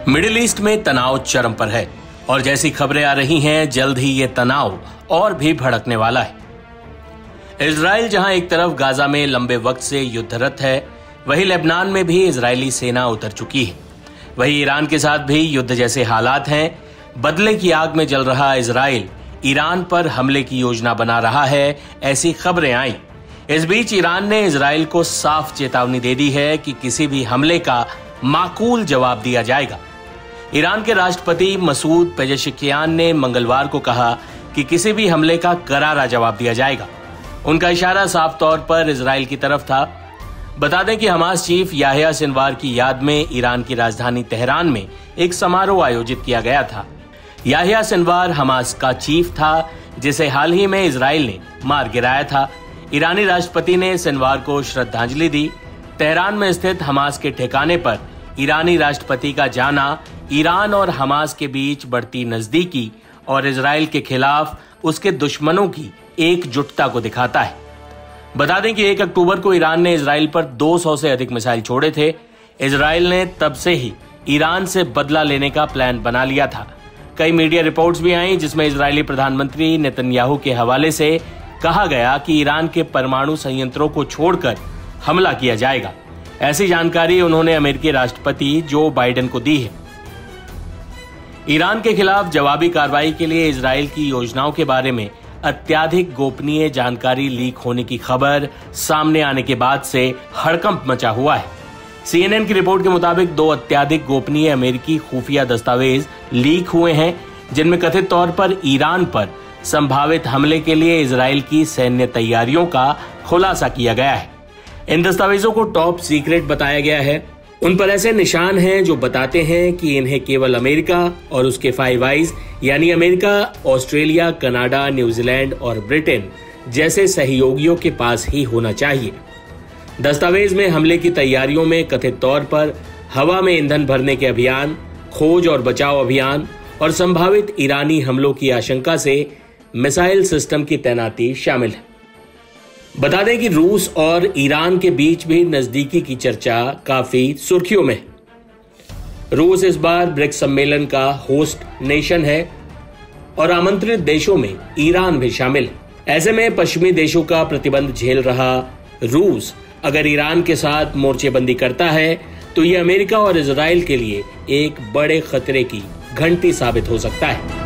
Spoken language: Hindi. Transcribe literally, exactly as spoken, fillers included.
मिडिल ईस्ट में तनाव चरम पर है और जैसी खबरें आ रही हैं जल्द ही ये तनाव और भी भड़कने वाला है। इजराइल जहां एक तरफ गाजा में लंबे वक्त से युद्धरत है, वहीं लेबनान में भी इजरायली सेना उतर चुकी है। वहीं ईरान के साथ भी युद्ध जैसे हालात हैं। बदले की आग में जल रहा इजराइल ईरान पर हमले की योजना बना रहा है, ऐसी खबरें आई। इस बीच ईरान ने इजराइल को साफ चेतावनी दे दी है कि किसी भी हमले का माकूल जवाब दिया जाएगा। ईरान के राष्ट्रपति मसूद पेजेश्कियान ने मंगलवार को कहा कि किसी भी हमले का करारा जवाब दिया जाएगा। उनका इशारा साफ तौर पर इजराइल की तरफ था। बता दें कि हमास चीफ याह्या सिनवार की याद में ईरान की राजधानी तेहरान में एक समारोह आयोजित किया गया था। याह्या सिनवार हमास का चीफ था, जिसे हाल ही में इजराइल ने मार गिराया था। ईरानी राष्ट्रपति ने सिनवार को श्रद्धांजलि दी। तेहरान में स्थित हमास के ठिकाने पर ईरानी राष्ट्रपति का जाना ईरान और हमास के बीच बढ़ती नजदीकी और इजराइल के खिलाफ उसके दुश्मनों की एकजुटता को दिखाता है। बता दें कि एक अक्टूबर को ईरान ने इजराइल पर दो सौ से अधिक मिसाइल छोड़े थे। इजराइल ने तब से ही ईरान से बदला लेने का प्लान बना लिया था। कई मीडिया रिपोर्ट्स भी आई जिसमें इजरायली प्रधानमंत्री नेतन्याहू के हवाले से कहा गया कि ईरान के परमाणु संयंत्रों को छोड़कर हमला किया जाएगा। ऐसी जानकारी उन्होंने अमेरिकी राष्ट्रपति जो बाइडेन को दी है। ईरान के खिलाफ जवाबी कार्रवाई के लिए इजराइल की योजनाओं के बारे में अत्याधिक गोपनीय जानकारी लीक होने की खबर सामने आने के बाद से हड़कंप मचा हुआ है। सीएनएन की रिपोर्ट के मुताबिक दो अत्याधिक गोपनीय अमेरिकी खुफिया दस्तावेज लीक हुए हैं, जिनमें कथित तौर पर ईरान पर संभावित हमले के लिए इजराइल की सैन्य तैयारियों का खुलासा किया गया है। इन दस्तावेजों को टॉप सीक्रेट बताया गया है। उन पर ऐसे निशान हैं जो बताते हैं कि इन्हें केवल अमेरिका और उसके फाइव आइज यानी अमेरिका, ऑस्ट्रेलिया, कनाडा, न्यूजीलैंड और ब्रिटेन जैसे सहयोगियों के पास ही होना चाहिए। दस्तावेज में हमले की तैयारियों में कथित तौर पर हवा में ईंधन भरने के अभियान, खोज और बचाव अभियान और संभावित ईरानी हमलों की आशंका से मिसाइल सिस्टम की तैनाती शामिल है। बता दें कि रूस और ईरान के बीच भी नजदीकी की चर्चा काफी सुर्खियों में है। रूस इस बार ब्रिक्स सम्मेलन का होस्ट नेशन है और आमंत्रित देशों में ईरान भी शामिल है। ऐसे में पश्चिमी देशों का प्रतिबंध झेल रहा रूस अगर ईरान के साथ मोर्चेबंदी करता है तो ये अमेरिका और इजराइल के लिए एक बड़े खतरे की घंटी साबित हो सकता है।